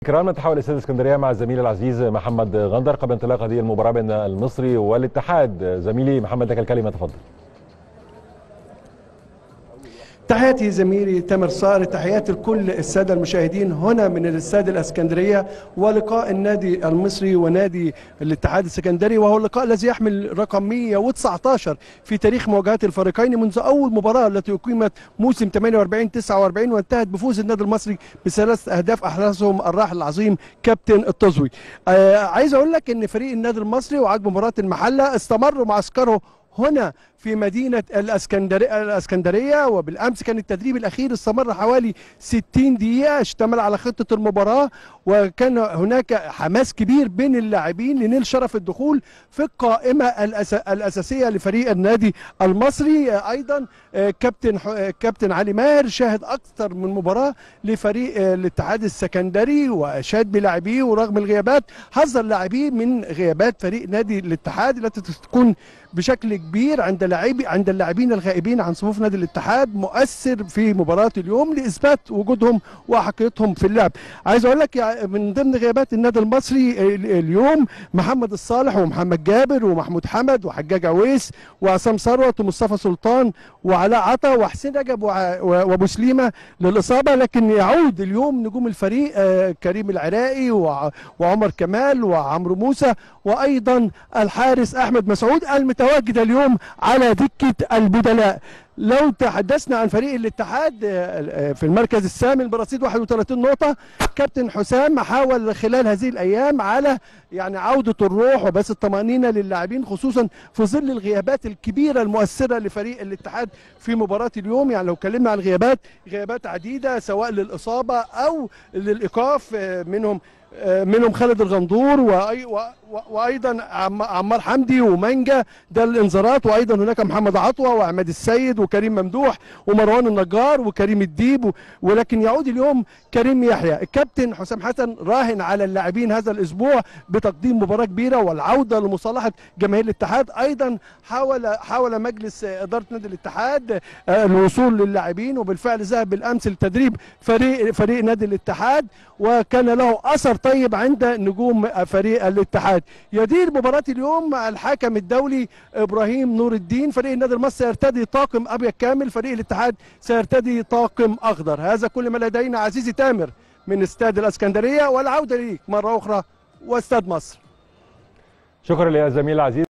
كرام نتحول استاد اسكندريه مع الزميل العزيز محمد غندر قبل انطلاق هذه المباراه بين المصري والاتحاد. زميلي محمد لك الكلمه، تفضل. تحياتي زميلي تامر صقر، تحياتي لكل الساده المشاهدين هنا من الاستاد الاسكندريه، ولقاء النادي المصري ونادي الاتحاد السكندري، وهو اللقاء الذي يحمل رقم 119 في تاريخ مواجهات الفريقين منذ اول مباراه التي اقيمت موسم 48-49 وانتهت بفوز النادي المصري بثلاث اهداف احرزهم الراحل العظيم كابتن الطزوي. عايز اقول لك ان فريق النادي المصري وعقب مباراه المحله استمر معسكره هنا في مدينة الاسكندرية، وبالأمس كان التدريب الأخير استمر حوالي 60 دقيقة، اشتمل على خطة المباراة، وكان هناك حماس كبير بين اللاعبين لنيل شرف الدخول في القائمة الأساسية لفريق النادي المصري. أيضا كابتن علي ماهر شاهد أكثر من مباراة لفريق الاتحاد السكندري وأشاد بلاعبيه، ورغم الغيابات حذر لاعبيه من غيابات فريق نادي الاتحاد التي تكون بشكل كبير عند اللاعبين الغائبين عن صفوف نادي الاتحاد مؤثر في مباراة اليوم لإثبات وجودهم وحقيقتهم في اللعب. عايز أقول لك من ضمن غيابات النادي المصري اليوم محمد الصالح ومحمد جابر ومحمود حمد وحجاج عويس وعصام ثروت ومصطفى سلطان وعلاء عطا وحسين رجب وابو سليمه للإصابة، لكن يعود اليوم نجوم الفريق كريم العراقي وعمر كمال وعمرو موسى، وأيضا الحارس أحمد مسعود المتواجد اليوم على دكة البدلاء. لو تحدثنا عن فريق الاتحاد في المركز الثامن برصيد 31 نقطة، كابتن حسام حاول خلال هذه الأيام على عودة الروح وبث الطمأنينة للاعبين، خصوصا في ظل الغيابات الكبيرة المؤثرة لفريق الاتحاد في مباراة اليوم. لو اتكلمنا عن غيابات عديدة سواء للإصابة أو للإيقاف، منهم خالد الغندور وايضا عمار حمدي ومانجا، ده الانذارات، وايضا هناك محمد عطوه وعماد السيد وكريم ممدوح ومروان النجار وكريم الديب، ولكن يعود اليوم كريم يحيى. الكابتن حسام حسن راهن على اللاعبين هذا الاسبوع بتقديم مباراه كبيره والعوده لمصالحه جماهير الاتحاد. ايضا حاول مجلس اداره نادي الاتحاد الوصول للاعبين، وبالفعل ذهب بالامس لتدريب فريق نادي الاتحاد، وكان له اثر طيب عند نجوم فريق الاتحاد. يدير مباراة اليوم الحكم الدولي إبراهيم نور الدين. فريق النادي المصري سيرتدي طاقم أبيض كامل، فريق الاتحاد سيرتدي طاقم أخضر. هذا كل ما لدينا عزيزي تامر من استاد الإسكندرية، والعودة ليك مرة أخرى واستاد مصر. شكرا للزميل العزيز.